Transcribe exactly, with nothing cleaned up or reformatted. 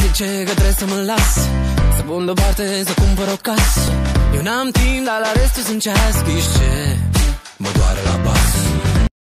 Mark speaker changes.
Speaker 1: zice că trebuie să mă las, să pun deoparte, să cumpăr o casă. Eu n-am timp, dar la restul sunt ceas. Știi ce? Mă doare la bas.